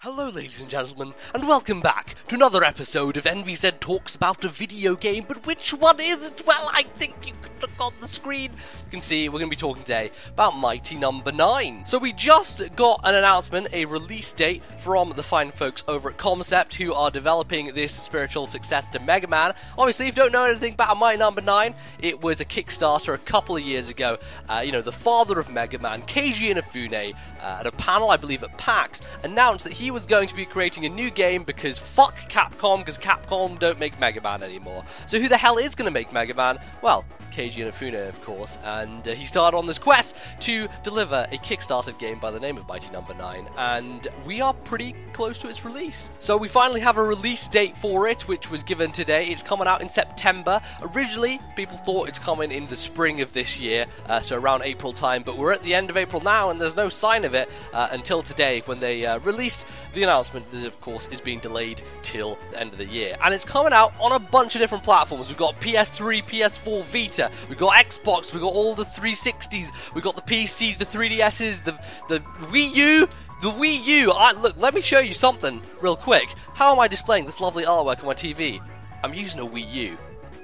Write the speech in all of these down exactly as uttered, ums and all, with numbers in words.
Hello ladies and gentlemen, and welcome back to another episode of N V Z Talks About a Video Game, but which one is it? Well, I think you can look on the screen. You can see we're going to be talking today about Mighty Number nine. So we just got an announcement, a release date from the fine folks over at Concept who are developing this spiritual successor to Mega Man. Obviously, if you don't know anything about Mighty Number nine, it was a Kickstarter a couple of years ago. Uh, you know, the father of Mega Man, Keiji Inafune, uh, at a panel, I believe at PAX, announced that he was going to be creating a new game because fuck Capcom, because Capcom don't make Mega Man anymore. So who the hell is going to make Mega Man? Well, Keiji Inafune, of course, and uh, he started on this quest to deliver a Kickstarter game by the name of Mighty Number nine, and we are pretty close to its release. So we finally have a release date for it, which was given today. It's coming out in September. Originally, people thought it's coming in the spring of this year, uh, so around April time, but we're at the end of April now, and there's no sign of it uh, until today, when they uh, released the announcement that, of course, is being delayed till the end of the year. And it's coming out on a bunch of different platforms. We've got P S three, P S four, Vita, we've got Xbox, we've got all the three sixties, we've got the P Cs, the three D Ss, the, the Wii U, the Wii U. I, look, let me show you something real quick. How am I displaying this lovely artwork on my T V? I'm using a Wii U.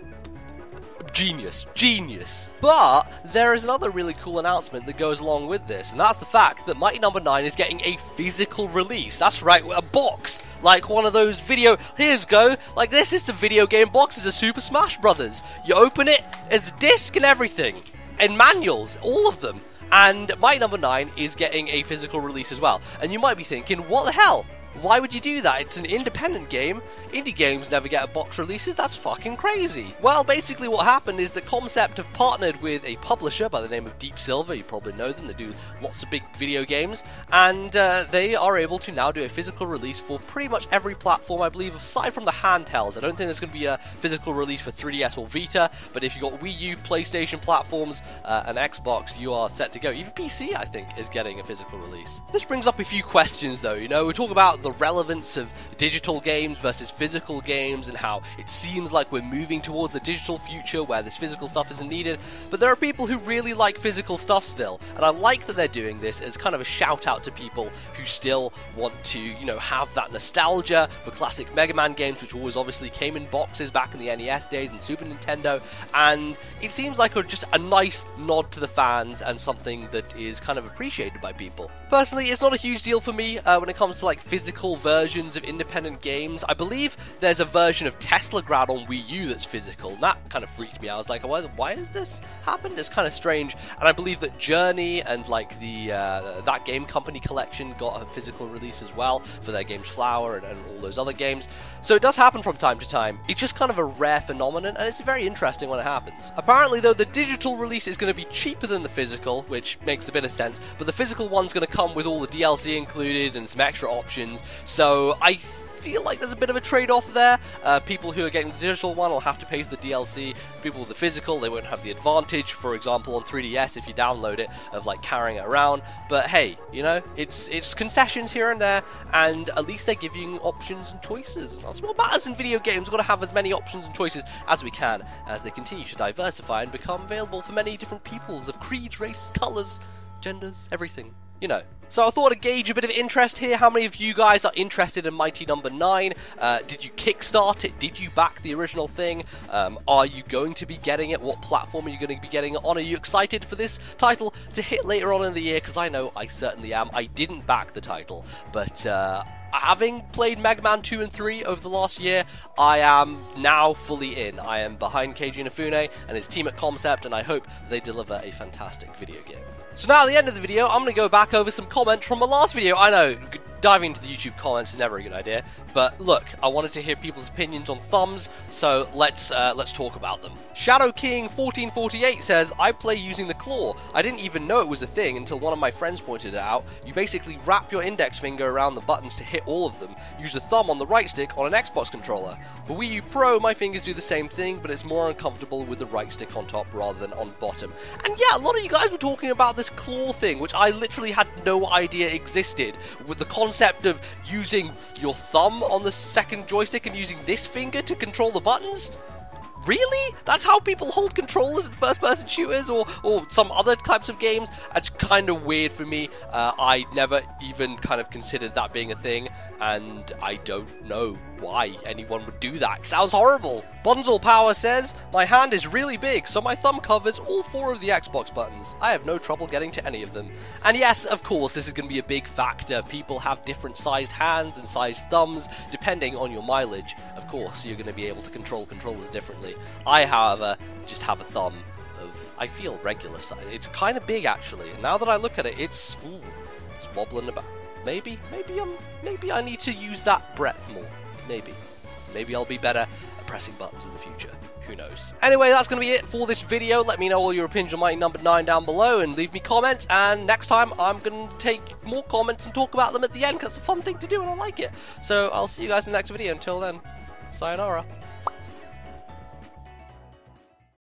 Genius. Genius. But there is another really cool announcement that goes along with this, and that's the fact that Mighty Number nine is getting a physical release. That's right, a box. Like one of those video, here's go, like this is the video game boxes of Super Smash Brothers. You open it, there's a disc and everything. And manuals, all of them. And Mighty Number nine is getting a physical release as well. And you might be thinking, what the hell? Why would you do that? It's an independent game. Indie games never get a box releases. That's fucking crazy. Well, basically what happened is that Concept have partnered with a publisher by the name of Deep Silver. You probably know them. They do lots of big video games. And uh, they are able to now do a physical release for pretty much every platform, I believe, aside from the handhelds. I don't think there's going to be a physical release for three D S or Vita, but if you've got Wii U, PlayStation platforms, uh, and Xbox, you are set to go. Even P C, I think, is getting a physical release. This brings up a few questions, though. You know, we talk about the relevance of digital games versus physical games and how it seems like we're moving towards a digital future where this physical stuff isn't needed, but there are people who really like physical stuff still, and I like that they're doing this as kind of a shout out to people who still want to, you know, have that nostalgia for classic Mega Man games, which always obviously came in boxes back in the N E S days and Super Nintendo, and it seems like a, just a nice nod to the fans and something that is kind of appreciated by people. Personally, it's not a huge deal for me uh, when it comes to like physical versions of independent games. I believe there's a version of Teslagrad on Wii U that's physical, and that kind of freaked me out. I was like, why, why has this happened? It's kind of strange. And I believe that Journey and like the uh, that game company collection got a physical release as well for their games Flower and, and all those other games. So it does happen from time to time. It's just kind of a rare phenomenon, and it's very interesting when it happens. Apparently, though, the digital release is going to be cheaper than the physical, which makes a bit of sense, but the physical one's going to come with all the D L C included and some extra options. So I feel like there's a bit of a trade-off there. Uh, people who are getting the digital one will have to pay for the D L C. People with the physical, they won't have the advantage, for example, on three D S if you download it, of like carrying it around. But hey, you know, it's it's concessions here and there, and at least they're giving options and choices. And that's what matters in video games. We've got to have as many options and choices as we can as they continue to diversify and become available for many different peoples of creeds, race, colours, genders, everything. You know. So I thought I'd gauge a bit of interest here. How many of you guys are interested in Mighty Number nine? Uh, did you kickstart it? Did you back the original thing? Um, are you going to be getting it? What platform are you going to be getting it on? Are you excited for this title to hit later on in the year? Because I know I certainly am. I didn't back the title, but uh, having played Mega Man two and three over the last year, I am now fully in. I am behind Keiji Inafune and his team at Concept, and I hope they deliver a fantastic video game. So now at the end of the video, I'm going to go back over some comments from my last video. I know, diving into the YouTube comments is never a good idea, but look, I wanted to hear people's opinions on thumbs, so let's uh, let's talk about them. Shadow King fourteen forty-eight says, I play using the claw. I didn't even know it was a thing until one of my friends pointed it out. You basically wrap your index finger around the buttons to hit all of them. Use the thumb on the right stick on an Xbox controller. For Wii U Pro, my fingers do the same thing, but it's more uncomfortable with the right stick on top rather than on bottom. And yeah, a lot of you guys were talking about this claw thing, which I literally had no idea existed, with the concept of using your thumb on the second joystick and using this finger to control the buttons. Really? That's how people hold controllers in first-person shooters or, or some other types of games? That's kind of weird for me. Uh, I never even kind of considered that being a thing. and I don't know why anyone would do that. It sounds horrible. Bunzel Power says, my hand is really big, so my thumb covers all four of the Xbox buttons. I have no trouble getting to any of them. And yes, of course, this is going to be a big factor. People have different sized hands and sized thumbs, depending on your mileage. Of course, you're going to be able to control controllers differently. I, however, just have a thumb of, I feel, regular size. It's kind of big, actually. And now that I look at it, it's, ooh, it's wobbling about. Maybe, maybe I'm, maybe I need to use that breadth more. Maybe, maybe I'll be better at pressing buttons in the future. Who knows? Anyway, that's going to be it for this video. Let me know all your opinions on Mighty Number nine down below and leave me comments. And next time, I'm going to take more comments and talk about them at the end because it's a fun thing to do and I like it. So I'll see you guys in the next video. Until then, sayonara.